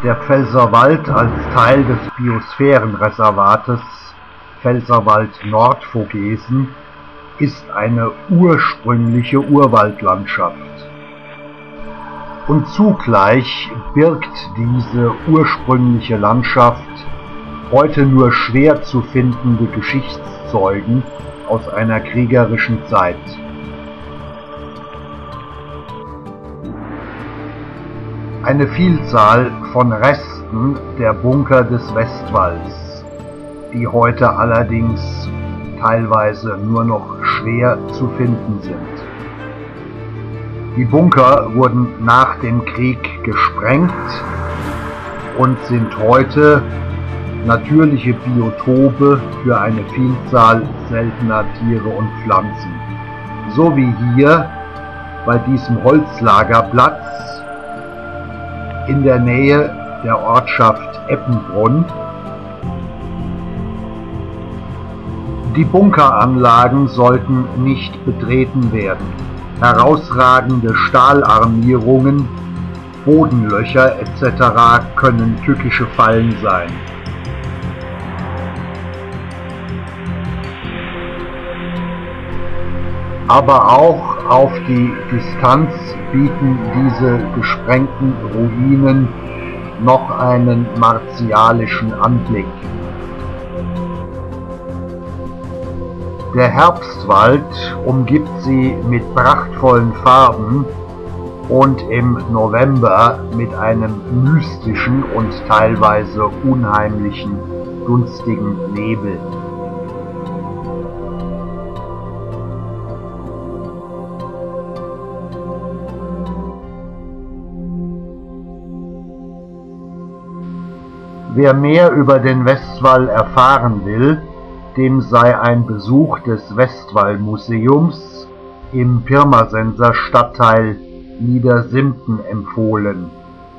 Der Pfälzerwald als Teil des Biosphärenreservates Pfälzerwald-Nordvogesen ist eine ursprüngliche Urwaldlandschaft. Und zugleich birgt diese ursprüngliche Landschaft heute nur schwer zu findende Geschichtszeugen aus einer kriegerischen Zeit. Eine Vielzahl von Resten der Bunker des Westwalls, die heute allerdings teilweise nur noch schwer zu finden sind. Die Bunker wurden nach dem Krieg gesprengt und sind heute natürliche Biotope für eine Vielzahl seltener Tiere und Pflanzen. So wie hier bei diesem Holzlagerplatz in der Nähe der Ortschaft Eppenbrunn. Die Bunkeranlagen sollten nicht betreten werden. Herausragende Stahlarmierungen, Bodenlöcher etc. können tückische Fallen sein. Aber auch auf die Distanz bieten diese gesprengten Ruinen noch einen martialischen Anblick. Der Herbstwald umgibt sie mit prachtvollen Farben und im November mit einem mystischen und teilweise unheimlichen, dunstigen Nebel. Wer mehr über den Westwall erfahren will, dem sei ein Besuch des Westwall-Museums im Pirmasenser Stadtteil Niedersimpten empfohlen.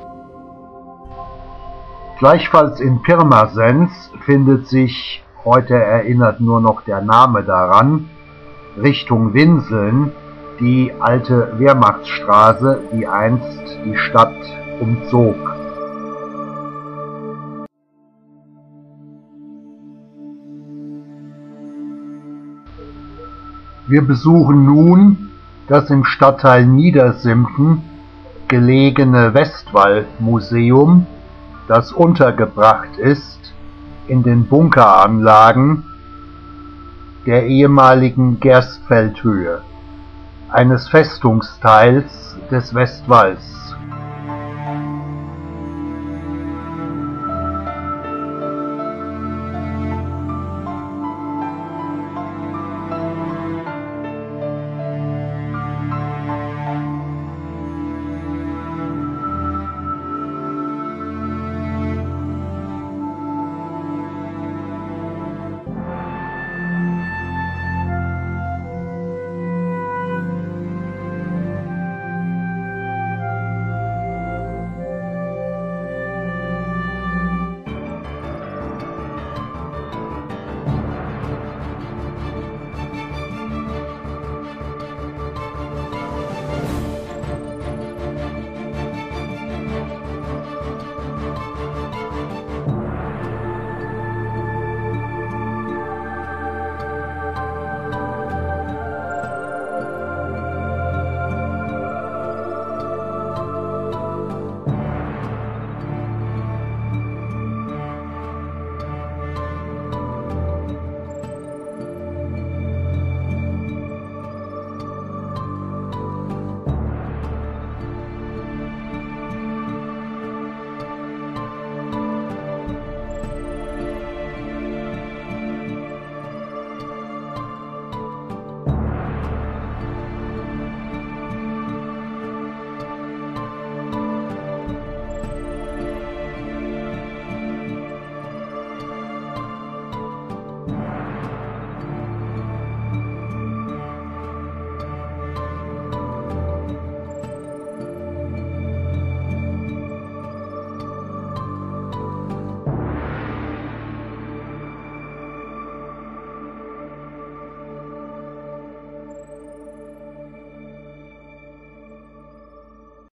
Gleichfalls in Pirmasens findet sich, heute erinnert nur noch der Name daran, Richtung Winseln die alte Wehrmachtsstraße, die einst die Stadt umzog. Wir besuchen nun das im Stadtteil Niedersimpten gelegene Westwall-Museum, das untergebracht ist in den Bunkeranlagen der ehemaligen Gerstfeldhöhe, eines Festungsteils des Westwalls.